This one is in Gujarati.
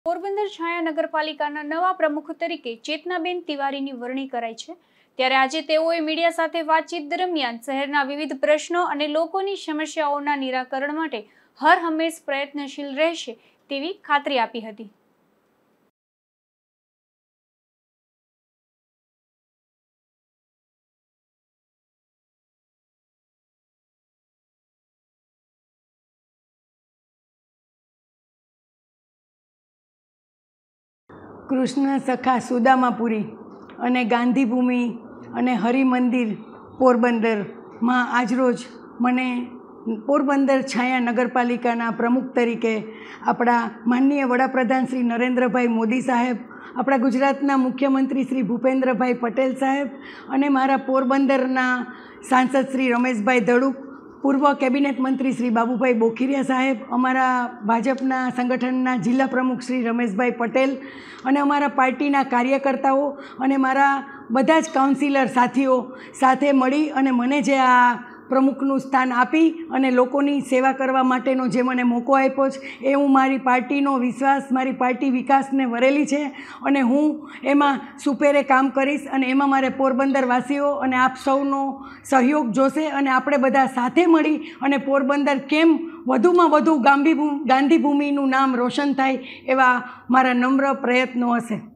પોરબંદર છાયા નગરપાલિકાના નવા પ્રમુખ તરીકે ચેતનાબેન તિવારીની વરણી કરાઈ છે। ત્યારે આજે તેઓએ મીડિયા સાથે વાતચીત દરમિયાન શહેરના વિવિધ પ્રશ્નો અને લોકોની સમસ્યાઓના નિરાકરણ માટે હર હંમેશ પ્રયત્નશીલ રહેશે તેવી ખાતરી આપી હતી। કૃષ્ણ સખા સુદામાપુરી અને ગાંધીભૂમિ અને હરિમંદિર પોરબંદરમાં આજરોજ મને પોરબંદર છાયા નગરપાલિકાના પ્રમુખ તરીકે આપણા માનનીય વડાપ્રધાન શ્રી નરેન્દ્રભાઈ મોદી સાહેબ, આપણા ગુજરાતના મુખ્યમંત્રી શ્રી ભૂપેન્દ્રભાઈ પટેલ સાહેબ અને મારા પોરબંદરના સાંસદ શ્રી રમેશભાઈ ધડુક, પૂર્વ કેબિનેટ મંત્રી શ્રી બાબુભાઈ બોખીરિયા સાહેબ, અમારા ભાજપના સંગઠનના જિલ્લા પ્રમુખ શ્રી રમેશભાઈ પટેલ અને અમારા પાર્ટીના કાર્યકર્તાઓ અને મારા બધા જ કાઉન્સિલર સાથીઓ સાથે મળી અને મને જે આ પ્રમુખનું સ્થાન આપી અને લોકોની સેવા કરવા માટેનો જે મને મોકો આપ્યો છે એ હું મારી પાર્ટીનો વિશ્વાસ, મારી પાર્ટી વિકાસને વરેલી છે અને હું એમાં સુપેરે કામ કરીશ અને એમાં મારે પોરબંદરવાસીઓ અને આપ સૌનો સહયોગ જોશે અને આપણે બધા સાથે મળી અને પોરબંદર કેમ વધુમાં વધુ ગાંધીભૂમિનું નામ રોશન થાય એવા મારા નમ્ર પ્રયત્નો હશે।